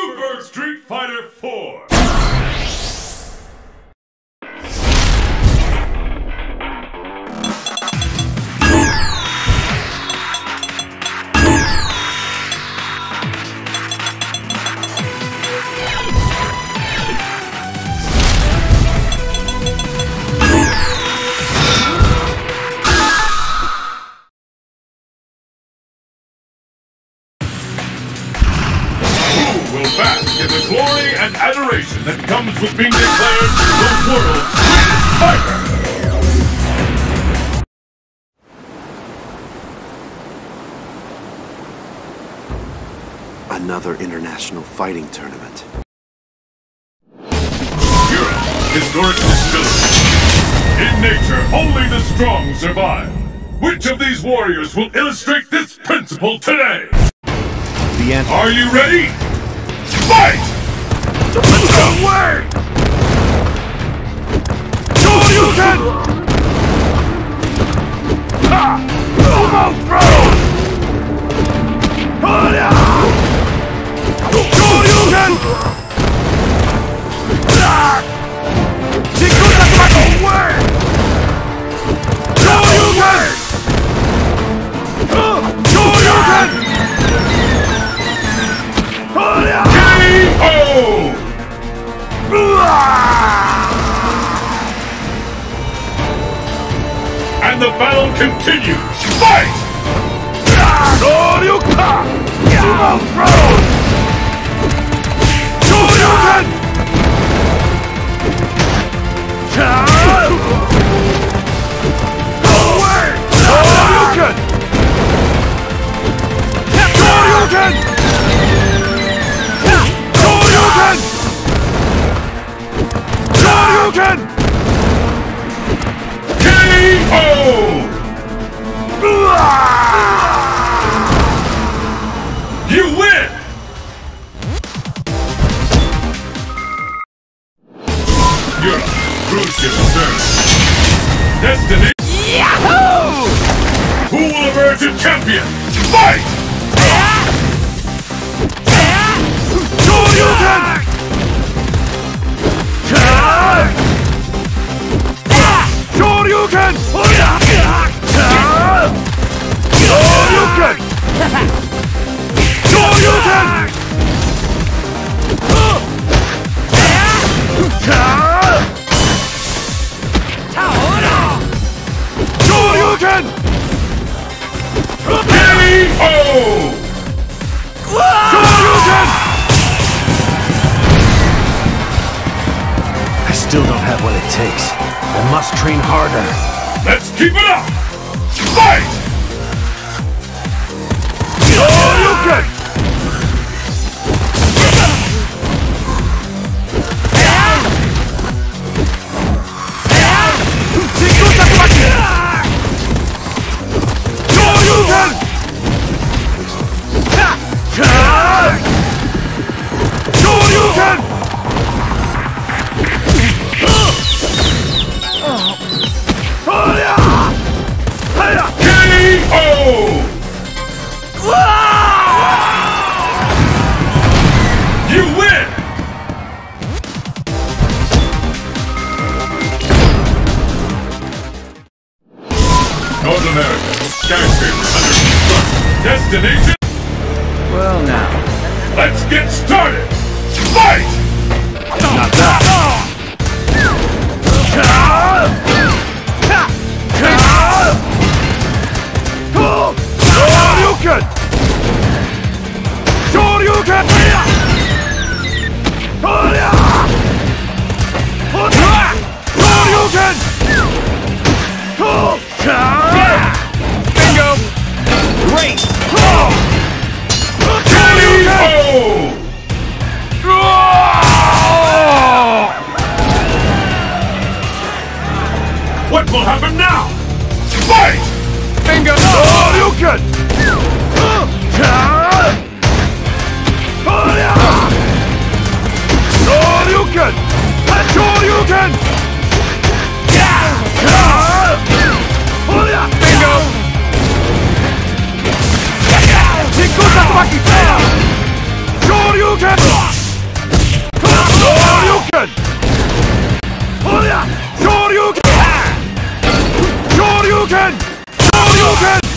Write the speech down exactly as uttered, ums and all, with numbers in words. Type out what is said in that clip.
Super Street Fighter four! Will bask in the glory and adoration that comes with being declared the world's greatest fighter! Another international fighting tournament. Europe's historic distillery. In nature, only the strong survive. Which of these warriors will illustrate this principle today? The answer. Are you ready? Fight! Let's go! Away! Shoryuken! Ha! Sumo throw! Shoryuken! Shikusaku! Away! Shoryuken! Shoryuken! K O! And the battle continues! Fight! Shoryuken! Sumo throw! Shoryuken! Away! Shoryuken! Shoryuken! Shoryuken! Shoryuken! K O! You win! Europe, cruise ship service. Destiny. Yahoo! Who will emerge a champion? Fight! Shoryuken! Shoryuken! Shoryuken! Shoryuken! Shoryuken! K O! Shoryuken! I still don't have what it takes. I must train harder. Let's keep it up! Fight! Shoryuken! You win! North America, skyscraper under construction. Destination? Well now. Let's get started! Fight! Not that. Shoryuken! Shoryuken! Shoryuken! Bingo! Great! Shoryuken! What will happen now? Fight! Bingo! Shoryuken! Shoryuken! Shoryuken! Bingo! Shikusaku! Shoryuken! Shoryuken! Shoryuken!